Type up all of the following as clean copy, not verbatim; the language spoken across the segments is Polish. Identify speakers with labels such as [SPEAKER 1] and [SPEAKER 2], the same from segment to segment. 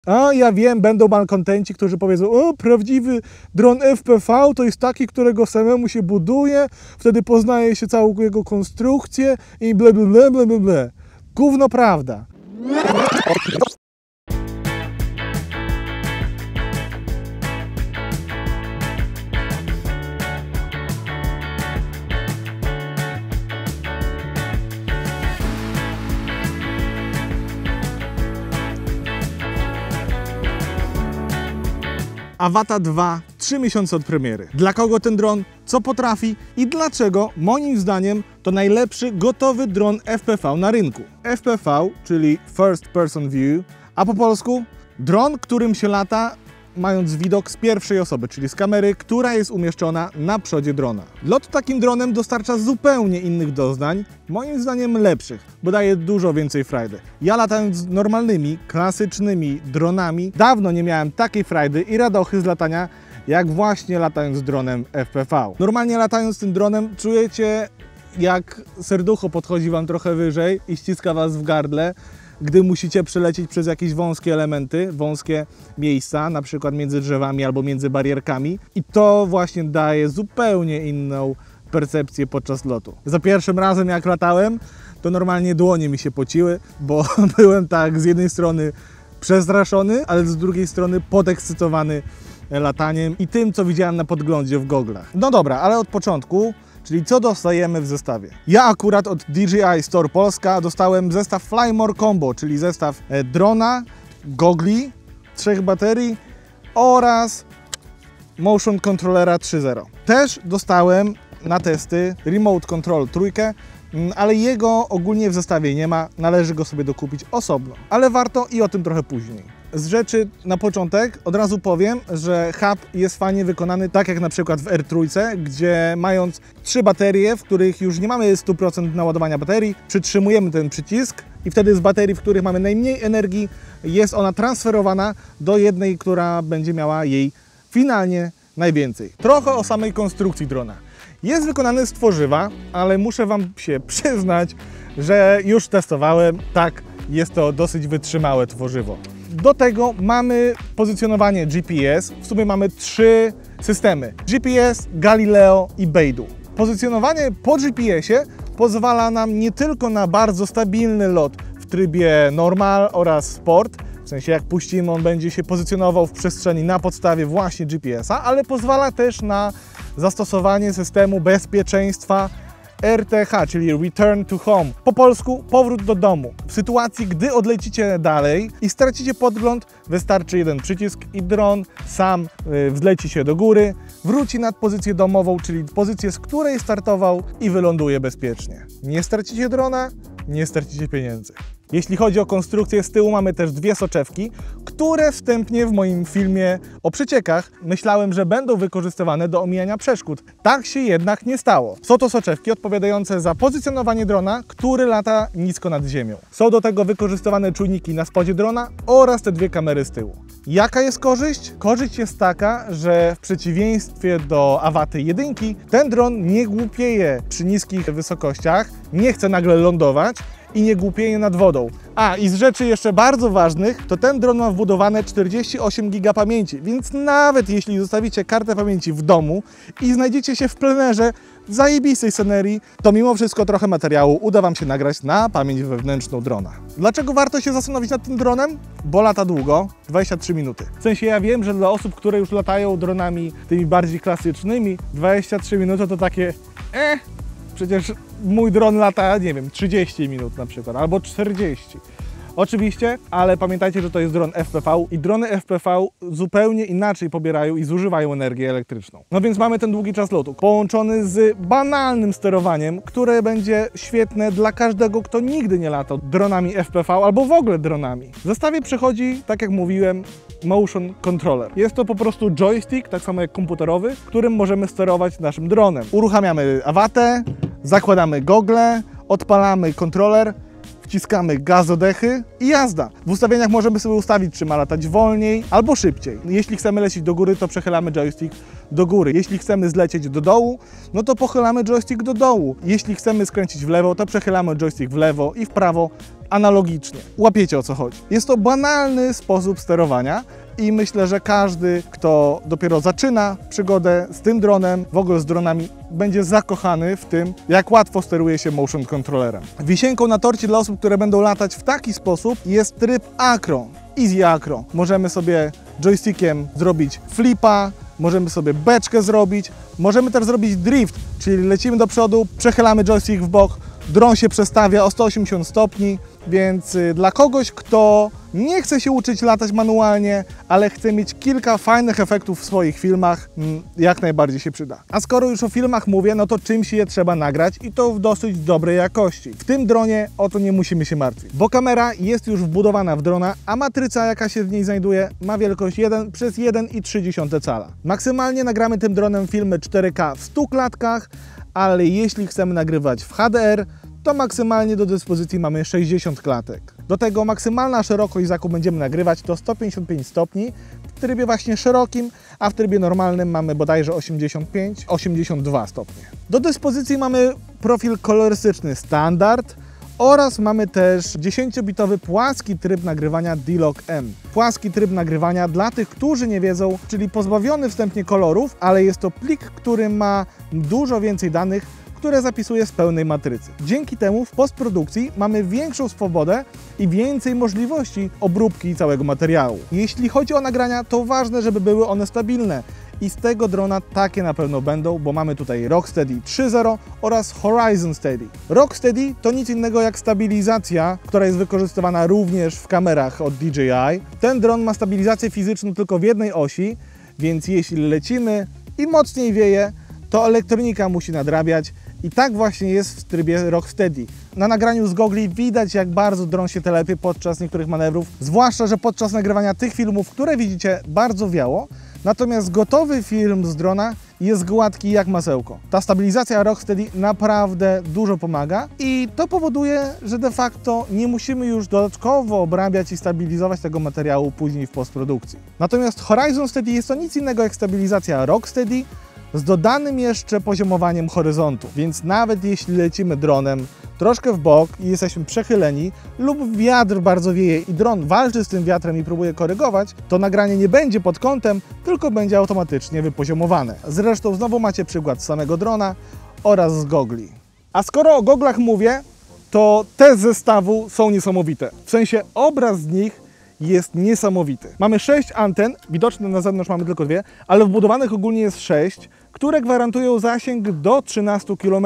[SPEAKER 1] A ja wiem, będą malkontenci, którzy powiedzą: o, prawdziwy dron FPV to jest taki, którego samemu się buduje, wtedy poznaje się całą jego konstrukcję i ble, ble, ble, ble, ble, ble. Gówno prawda. Avata 2, 3 miesiące od premiery. Dla kogo ten dron, co potrafi i dlaczego moim zdaniem to najlepszy gotowy dron FPV na rynku. FPV, czyli First Person View, a po polsku dron, którym się lata mając widok z pierwszej osoby, czyli z kamery, która jest umieszczona na przodzie drona. Lot takim dronem dostarcza zupełnie innych doznań, moim zdaniem lepszych, bo daje dużo więcej frajdy. Ja latając normalnymi, klasycznymi dronami, dawno nie miałem takiej frajdy i radochy z latania, jak właśnie latając dronem FPV. Normalnie latając tym dronem czujecie, jak serducho podchodzi Wam trochę wyżej i ściska Was w gardle, gdy musicie przelecieć przez jakieś wąskie elementy, wąskie miejsca, na przykład między drzewami albo między barierkami. I to właśnie daje zupełnie inną percepcję podczas lotu. Za pierwszym razem jak latałem, to normalnie dłonie mi się pociły, bo byłem tak z jednej strony przestraszony, ale z drugiej strony podekscytowany lataniem i tym, co widziałem na podglądzie w goglach. No dobra, ale od początku. Czyli co dostajemy w zestawie? Ja akurat od DJI Store Polska dostałem zestaw Flymore Combo, czyli zestaw drona, gogli, 3 baterii oraz Motion Controllera 3.0. Też dostałem na testy Remote Control 3, ale jego ogólnie w zestawie nie ma, należy go sobie dokupić osobno. Ale warto i o tym trochę później. Z rzeczy na początek od razu powiem, że hub jest fajnie wykonany, tak jak na przykład w R3, gdzie mając 3 baterie, w których już nie mamy 100% naładowania baterii, przytrzymujemy ten przycisk i wtedy z baterii, w których mamy najmniej energii, jest ona transferowana do jednej, która będzie miała jej finalnie najwięcej. Trochę o samej konstrukcji drona. Jest wykonany z tworzywa, ale muszę Wam się przyznać, że już testowałem, tak, jest to dosyć wytrzymałe tworzywo. Do tego mamy pozycjonowanie GPS, w sumie mamy 3 systemy: GPS, Galileo i Beidou. Pozycjonowanie po GPS-ie pozwala nam nie tylko na bardzo stabilny lot w trybie normal oraz sport, w sensie jak puścimy, on będzie się pozycjonował w przestrzeni na podstawie właśnie GPS-a, ale pozwala też na zastosowanie systemu bezpieczeństwa RTH, czyli Return to Home. Po polsku powrót do domu. W sytuacji, gdy odlecicie dalej i stracicie podgląd, wystarczy jeden przycisk i dron sam wzleci się do góry, wróci nad pozycję domową, czyli pozycję, z której startował i wyląduje bezpiecznie. Nie stracicie drona, nie stracicie pieniędzy. Jeśli chodzi o konstrukcję, z tyłu mamy też 2 soczewki, które wstępnie w moim filmie o przeciekach myślałem, że będą wykorzystywane do omijania przeszkód. Tak się jednak nie stało. Są to soczewki odpowiadające za pozycjonowanie drona, który lata nisko nad ziemią. Są do tego wykorzystywane czujniki na spodzie drona oraz te 2 kamery z tyłu. Jaka jest korzyść? Korzyść jest taka, że w przeciwieństwie do Avaty 1, ten dron nie głupieje przy niskich wysokościach, nie chce nagle lądować i nie głupieje nad wodą. A i z rzeczy jeszcze bardzo ważnych, to ten dron ma wbudowane 48 GB pamięci, więc nawet jeśli zostawicie kartę pamięci w domu i znajdziecie się w plenerze w zajebistej scenerii, to mimo wszystko trochę materiału uda Wam się nagrać na pamięć wewnętrzną drona. Dlaczego warto się zastanowić nad tym dronem? Bo lata długo, 23 minuty. W sensie ja wiem, że dla osób, które już latają dronami tymi bardziej klasycznymi, 23 minuty to takie przecież mój dron lata, nie wiem, 30 minut na przykład, albo 40. Oczywiście, ale pamiętajcie, że to jest dron FPV i drony FPV zupełnie inaczej pobierają i zużywają energię elektryczną. No więc mamy ten długi czas lotu, połączony z banalnym sterowaniem, które będzie świetne dla każdego, kto nigdy nie latał dronami FPV albo w ogóle dronami. W zestawie przychodzi, tak jak mówiłem, Motion Controller. Jest to po prostu joystick, tak samo jak komputerowy, którym możemy sterować naszym dronem. Uruchamiamy Avatę, zakładamy gogle, odpalamy kontroler, wciskamy gazodechy i jazda. W ustawieniach możemy sobie ustawić, czy ma latać wolniej albo szybciej. Jeśli chcemy lecieć do góry, to przechylamy joystick do góry. Jeśli chcemy zlecieć do dołu, no to pochylamy joystick do dołu. Jeśli chcemy skręcić w lewo, to przechylamy joystick w lewo i w prawo analogicznie. Łapiecie, o co chodzi. Jest to banalny sposób sterowania i myślę, że każdy, kto dopiero zaczyna przygodę z tym dronem, w ogóle z dronami, będzie zakochany w tym, jak łatwo steruje się motion controllerem. Wisienką na torcie dla osób, które będą latać w taki sposób, jest tryb acro, easy acro. Możemy sobie joystickiem zrobić flipa, możemy sobie beczkę zrobić, możemy też zrobić drift, czyli lecimy do przodu, przechylamy joystick w bok, dron się przestawia o 180 stopni, więc dla kogoś, kto nie chce się uczyć latać manualnie, ale chce mieć kilka fajnych efektów w swoich filmach, jak najbardziej się przyda. A skoro już o filmach mówię, no to czymś je trzeba nagrać i to w dosyć dobrej jakości. W tym dronie o to nie musimy się martwić, bo kamera jest już wbudowana w drona, a matryca, jaka się w niej znajduje, ma wielkość 1 przez 1,3 cala. Maksymalnie nagramy tym dronem filmy 4K w 100 klatkach, ale jeśli chcemy nagrywać w HDR, to maksymalnie do dyspozycji mamy 60 klatek. Do tego maksymalna szerokość, z jaką będziemy nagrywać, to 155 stopni w trybie właśnie szerokim, a w trybie normalnym mamy bodajże 85-82 stopnie. Do dyspozycji mamy profil kolorystyczny standard oraz mamy też 10-bitowy płaski tryb nagrywania D-Log M. Płaski tryb nagrywania dla tych, którzy nie wiedzą, czyli pozbawiony wstępnie kolorów, ale jest to plik, który ma dużo więcej danych, które zapisuje z pełnej matrycy. Dzięki temu w postprodukcji mamy większą swobodę i więcej możliwości obróbki całego materiału. Jeśli chodzi o nagrania, to ważne, żeby były one stabilne i z tego drona takie na pewno będą, bo mamy tutaj Rocksteady 3.0 oraz Horizon Steady. Rocksteady to nic innego jak stabilizacja, która jest wykorzystywana również w kamerach od DJI. Ten dron ma stabilizację fizyczną tylko w jednej osi, więc jeśli lecimy i mocniej wieje, to elektronika musi nadrabiać. I tak właśnie jest w trybie Rocksteady. Na nagraniu z gogli widać, jak bardzo dron się telepie podczas niektórych manewrów, zwłaszcza, że podczas nagrywania tych filmów, które widzicie, bardzo wiało, natomiast gotowy film z drona jest gładki jak masełko. Ta stabilizacja Rocksteady naprawdę dużo pomaga i to powoduje, że de facto nie musimy już dodatkowo obrabiać i stabilizować tego materiału później w postprodukcji. Natomiast Horizon Steady jest to nic innego jak stabilizacja Rocksteady, z dodanym jeszcze poziomowaniem horyzontu, więc nawet jeśli lecimy dronem troszkę w bok i jesteśmy przechyleni lub wiatr bardzo wieje i dron walczy z tym wiatrem i próbuje korygować, to nagranie nie będzie pod kątem, tylko będzie automatycznie wypoziomowane. Zresztą znowu macie przykład z samego drona oraz z gogli. A skoro o goglach mówię, to te z zestawu są niesamowite. W sensie obraz z nich jest niesamowity. Mamy 6 anten, widoczne na zewnątrz mamy tylko 2, ale wbudowanych ogólnie jest 6, które gwarantują zasięg do 13 km.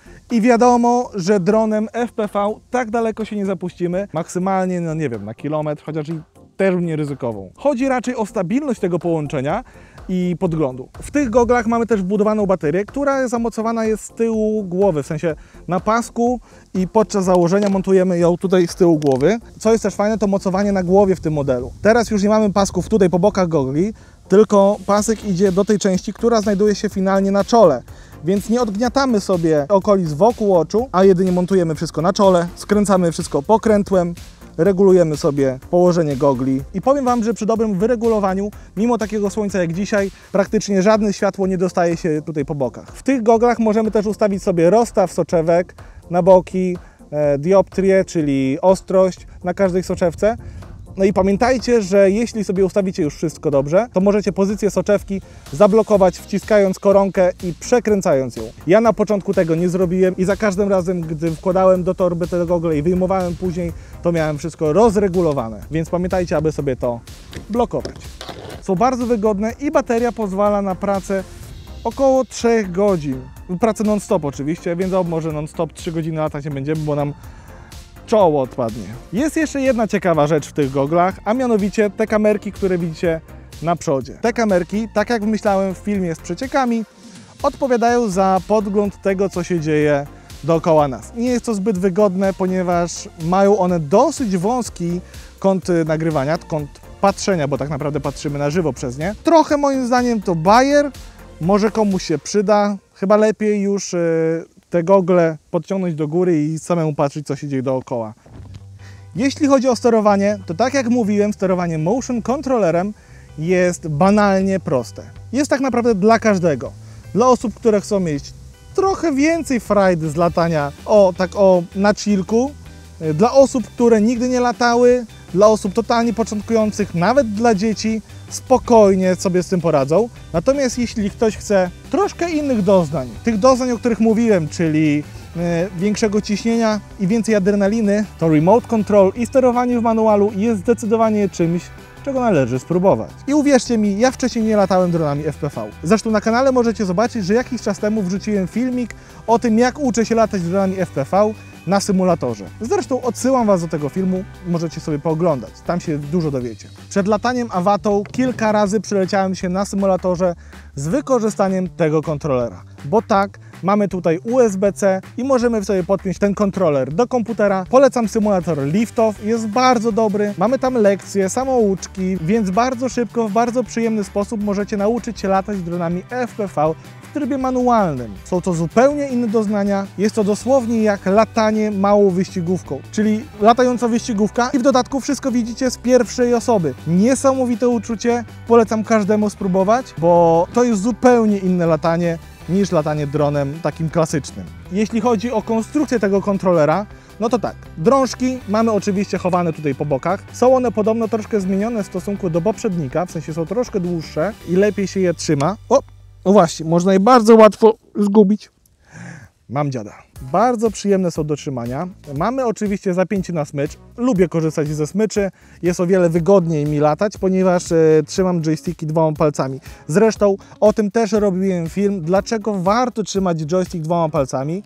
[SPEAKER 1] I wiadomo, że dronem FPV tak daleko się nie zapuścimy, maksymalnie, no nie wiem, na kilometr, chociaż i też nie ryzykową. Chodzi raczej o stabilność tego połączenia i podglądu. W tych goglach mamy też wbudowaną baterię, która zamocowana jest z tyłu głowy, w sensie na pasku i podczas założenia montujemy ją tutaj z tyłu głowy. Co jest też fajne, to mocowanie na głowie w tym modelu. Teraz już nie mamy pasków tutaj po bokach gogli, tylko pasek idzie do tej części, która znajduje się finalnie na czole. Więc nie odgniatamy sobie okolic wokół oczu, a jedynie montujemy wszystko na czole, skręcamy wszystko pokrętłem, regulujemy sobie położenie gogli i powiem Wam, że przy dobrym wyregulowaniu, mimo takiego słońca jak dzisiaj, praktycznie żadne światło nie dostaje się tutaj po bokach. W tych goglach możemy też ustawić sobie rozstaw soczewek na boki, dioptrię, czyli ostrość na każdej soczewce. No i pamiętajcie, że jeśli sobie ustawicie już wszystko dobrze, to możecie pozycję soczewki zablokować, wciskając koronkę i przekręcając ją. Ja na początku tego nie zrobiłem i za każdym razem, gdy wkładałem do torby te gogle i wyjmowałem później, to miałem wszystko rozregulowane. Więc pamiętajcie, aby sobie to blokować. Są bardzo wygodne i bateria pozwala na pracę około 3 godzin. Pracę non-stop oczywiście, więc może non-stop 3 godziny latać nie będziemy, bo nam czoło odpadnie. Jest jeszcze jedna ciekawa rzecz w tych goglach, a mianowicie te kamerki, które widzicie na przodzie. Te kamerki, tak jak myślałem w filmie z przeciekami, odpowiadają za podgląd tego, co się dzieje dookoła nas. Nie jest to zbyt wygodne, ponieważ mają one dosyć wąski kąt nagrywania, kąt patrzenia, bo tak naprawdę patrzymy na żywo przez nie. Trochę moim zdaniem to bajer, może komuś się przyda, chyba lepiej już te gogle podciągnąć do góry i samemu patrzeć, co się dzieje dookoła. Jeśli chodzi o sterowanie, to tak jak mówiłem, sterowanie motion controllerem jest banalnie proste. Jest tak naprawdę dla każdego. Dla osób, które chcą mieć trochę więcej frajdy z latania na chillku, Dla osób, które nigdy nie latały, dla osób totalnie początkujących, nawet dla dzieci, spokojnie sobie z tym poradzą. Natomiast jeśli ktoś chce troszkę innych doznań, tych doznań, o których mówiłem, czyli większego ciśnienia i więcej adrenaliny, to remote control i sterowanie w manualu jest zdecydowanie czymś, czego należy spróbować. I uwierzcie mi, ja wcześniej nie latałem dronami FPV. Zresztą na kanale możecie zobaczyć, że jakiś czas temu wrzuciłem filmik o tym, jak uczę się latać dronami FPV na symulatorze. Zresztą odsyłam Was do tego filmu, możecie sobie pooglądać, tam się dużo dowiecie. Przed lataniem Awatą kilka razy przyleciałem się na symulatorze z wykorzystaniem tego kontrolera, bo tak, mamy tutaj USB-C i możemy sobie podpiąć ten kontroler do komputera. Polecam symulator Liftoff, jest bardzo dobry. Mamy tam lekcje, samouczki, więc bardzo szybko, w bardzo przyjemny sposób możecie nauczyć się latać dronami FPV w trybie manualnym. Są to zupełnie inne doznania. Jest to dosłownie jak latanie małą wyścigówką, czyli latająca wyścigówka i w dodatku wszystko widzicie z pierwszej osoby. Niesamowite uczucie, polecam każdemu spróbować, bo to jest zupełnie inne latanie niż latanie dronem takim klasycznym. Jeśli chodzi o konstrukcję tego kontrolera, no to tak, drążki mamy oczywiście chowane tutaj po bokach. Są one podobno troszkę zmienione w stosunku do poprzednika, w sensie są troszkę dłuższe i lepiej się je trzyma. No właśnie, można je bardzo łatwo zgubić. Mam dziada. Bardzo przyjemne są do trzymania. Mamy oczywiście zapięcie na smycz. Lubię korzystać ze smyczy. Jest o wiele wygodniej mi latać, ponieważ trzymam joysticki dwoma palcami. Zresztą o tym też robiłem film, dlaczego warto trzymać joystick dwoma palcami.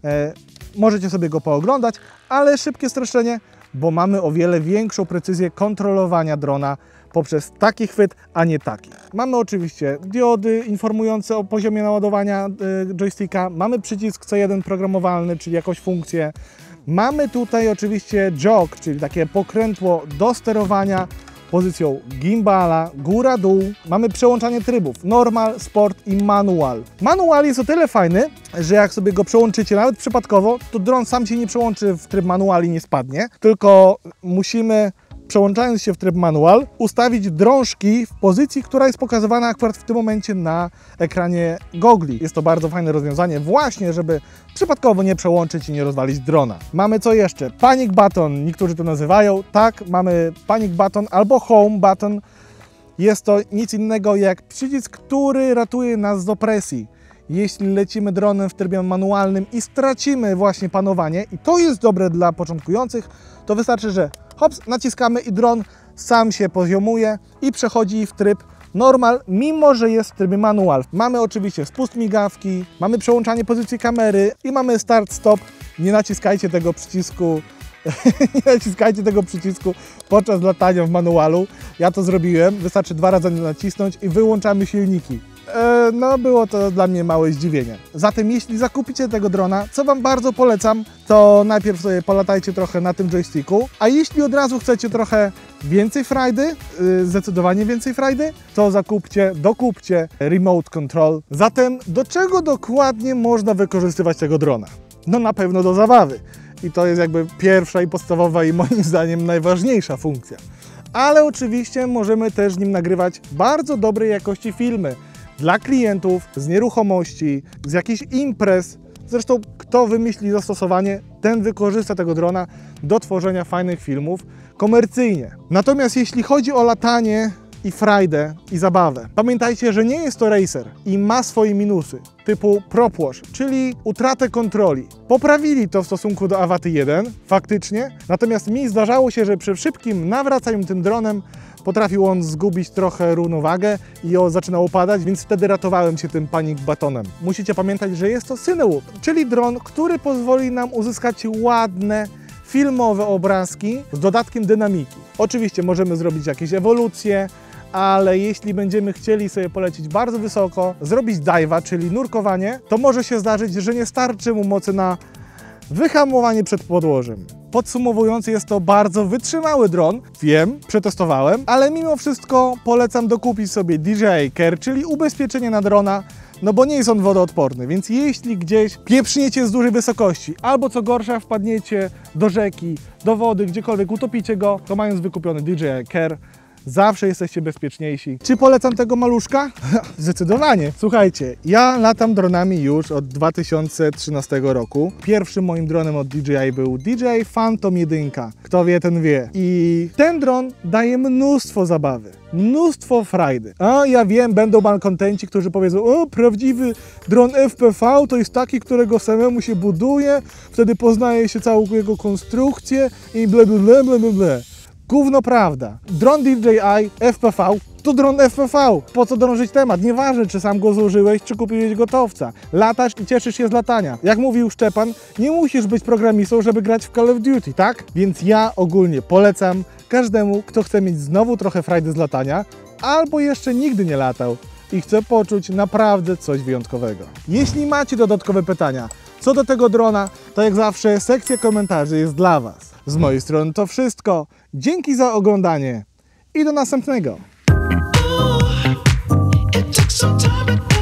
[SPEAKER 1] Możecie sobie go pooglądać, ale szybkie streszczenie, bo mamy o wiele większą precyzję kontrolowania drona poprzez taki chwyt, a nie taki. Mamy oczywiście diody informujące o poziomie naładowania joysticka, mamy przycisk C1 programowalny, czyli jakąś funkcję. Mamy tutaj oczywiście jog, czyli takie pokrętło do sterowania pozycją gimbala, góra-dół. Mamy przełączanie trybów, normal, sport i manual. Manual jest o tyle fajny, że jak sobie go przełączycie nawet przypadkowo, to dron sam się nie przełączy w tryb manual i nie spadnie, tylko musimy, przełączając się w tryb manual, ustawić drążki w pozycji, która jest pokazywana akurat w tym momencie na ekranie gogli. Jest to bardzo fajne rozwiązanie właśnie, żeby przypadkowo nie przełączyć i nie rozwalić drona. Mamy co jeszcze? Panic button, niektórzy to nazywają. Tak, mamy panic button albo home button. Jest to nic innego jak przycisk, który ratuje nas z opresji. Jeśli lecimy dronem w trybie manualnym i stracimy właśnie panowanie, i to jest dobre dla początkujących, to wystarczy, że hops, naciskamy i dron sam się poziomuje i przechodzi w tryb normal, mimo że jest w trybie manual. Mamy oczywiście spust migawki, mamy przełączanie pozycji kamery i mamy start-stop. Nie naciskajcie tego przycisku nie naciskajcie tego przycisku podczas latania w manualu. Ja to zrobiłem, wystarczy 2 razy nacisnąć i wyłączamy silniki. No było to dla mnie małe zdziwienie. Zatem jeśli zakupicie tego drona, co Wam bardzo polecam, to najpierw sobie polatajcie trochę na tym joysticku, a jeśli od razu chcecie trochę więcej frajdy, zdecydowanie więcej frajdy, to dokupcie remote control. Zatem do czego dokładnie można wykorzystywać tego drona? No na pewno do zabawy. I to jest jakby pierwsza i podstawowa i moim zdaniem najważniejsza funkcja. Ale oczywiście możemy też nim nagrywać bardzo dobrej jakości filmy dla klientów, z nieruchomości, z jakichś imprez. Zresztą kto wymyśli zastosowanie, ten wykorzysta tego drona do tworzenia fajnych filmów komercyjnie. Natomiast jeśli chodzi o latanie i frajdę i zabawę, pamiętajcie, że nie jest to racer i ma swoje minusy, typu prop wash, czyli utratę kontroli. Poprawili to w stosunku do Awaty 1, faktycznie, natomiast mi zdarzało się, że przy szybkim nawracaniu tym dronem potrafił on zgubić trochę równowagę i zaczynał opadać, więc wtedy ratowałem się tym panic buttonem. Musicie pamiętać, że jest to Cinewoop, czyli dron, który pozwoli nam uzyskać ładne, filmowe obrazki z dodatkiem dynamiki. Oczywiście możemy zrobić jakieś ewolucje, ale jeśli będziemy chcieli sobie polecieć bardzo wysoko, zrobić dive'a, czyli nurkowanie, to może się zdarzyć, że nie starczy mu mocy na wyhamowanie przed podłożem. Podsumowując, jest to bardzo wytrzymały dron, wiem, przetestowałem, ale mimo wszystko polecam dokupić sobie DJI Care, czyli ubezpieczenie na drona, no bo nie jest on wodoodporny, więc jeśli gdzieś pieprzniecie z dużej wysokości, albo co gorsza wpadniecie do rzeki, do wody, gdziekolwiek utopicie go, to mając wykupiony DJI Care, zawsze jesteście bezpieczniejsi. Czy polecam tego maluszka? Zdecydowanie. Słuchajcie, ja latam dronami już od 2013 roku. Pierwszym moim dronem od DJI był DJI Phantom 1. Kto wie, ten wie. I ten dron daje mnóstwo zabawy, mnóstwo frajdy. A ja wiem, będą malkontenci, którzy powiedzą: o, prawdziwy dron FPV to jest taki, którego samemu się buduje, wtedy poznaje się całą jego konstrukcję i ble, ble, ble, ble, ble, ble. Gówno prawda. Dron DJI FPV to dron FPV. Po co drążyć temat? Nieważne, czy sam go zużyłeś, czy kupiłeś gotowca. Latasz i cieszysz się z latania. Jak mówił Szczepan, nie musisz być programistą, żeby grać w Call of Duty, tak? Więc ja ogólnie polecam każdemu, kto chce mieć znowu trochę frajdy z latania, albo jeszcze nigdy nie latał i chce poczuć naprawdę coś wyjątkowego. Jeśli macie dodatkowe pytania co do tego drona, to jak zawsze sekcja komentarzy jest dla Was. Z mojej strony to wszystko. Dzięki za oglądanie i do następnego.
[SPEAKER 2] It took some time.